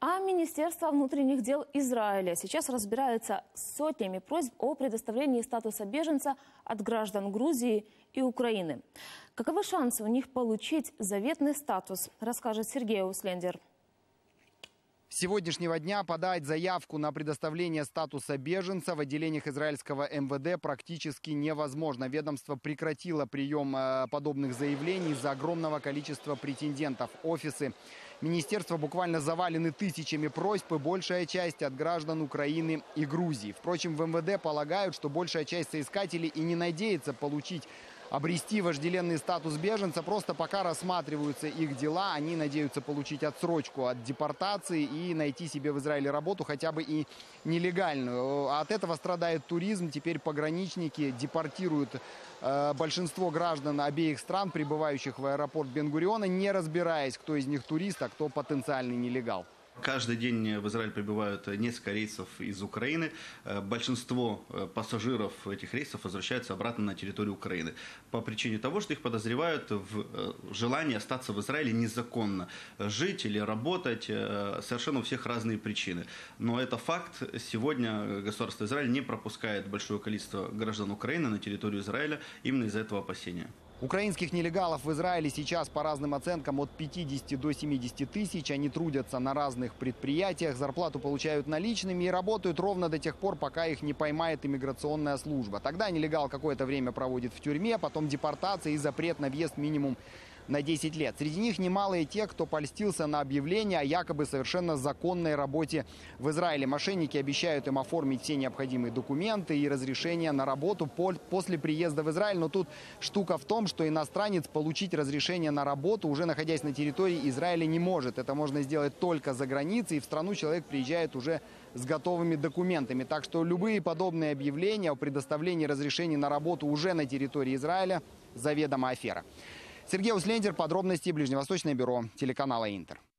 А Министерство внутренних дел Израиля сейчас разбирается с сотнями просьб о предоставлении статуса беженца от граждан Грузии и Украины. Каковы шансы у них получить заветный статус, расскажет Сергей Услендер. С сегодняшнего дня подать заявку на предоставление статуса беженца в отделениях израильского МВД практически невозможно. Ведомство прекратило прием подобных заявлений из-за огромного количества претендентов. Офисы министерства буквально завалены тысячами просьб, и большая часть от граждан Украины и Грузии. Впрочем, в МВД полагают, что большая часть соискателей и не надеется обрести вожделенный статус беженца. Просто пока рассматриваются их дела, они надеются получить отсрочку от депортации и найти себе в Израиле работу, хотя бы и нелегальную. От этого страдает туризм. Теперь пограничники депортируют большинство граждан обеих стран, прибывающих в аэропорт Бен-Гуриона, не разбираясь, кто из них турист, а кто потенциальный нелегал. Каждый день в Израиль прибывают несколько рейсов из Украины. Большинство пассажиров этих рейсов возвращаются обратно на территорию Украины по причине того, что их подозревают в желании остаться в Израиле незаконно, жить или работать. Совершенно у всех разные причины. Но это факт. Сегодня государство Израиль не пропускает большое количество граждан Украины на территорию Израиля именно из-за этого опасения. Украинских нелегалов в Израиле сейчас по разным оценкам от 50 до 70 тысяч. Они трудятся на разных предприятиях, зарплату получают наличными и работают ровно до тех пор, пока их не поймает иммиграционная служба. Тогда нелегал какое-то время проводит в тюрьме, потом депортация и запрет на въезд минимум на 10 лет. Среди них немало и тех, кто польстился на объявление о якобы совершенно законной работе в Израиле. Мошенники обещают им оформить все необходимые документы и разрешения на работу после приезда в Израиль. Но тут штука в том, что иностранец получить разрешение на работу, уже находясь на территории Израиля, не может. Это можно сделать только за границей, и в страну человек приезжает уже с готовыми документами. Так что любые подобные объявления о предоставлении разрешений на работу уже на территории Израиля заведомо афера. Сергей Услендер, подробности, Ближневосточное бюро телеканала Интер.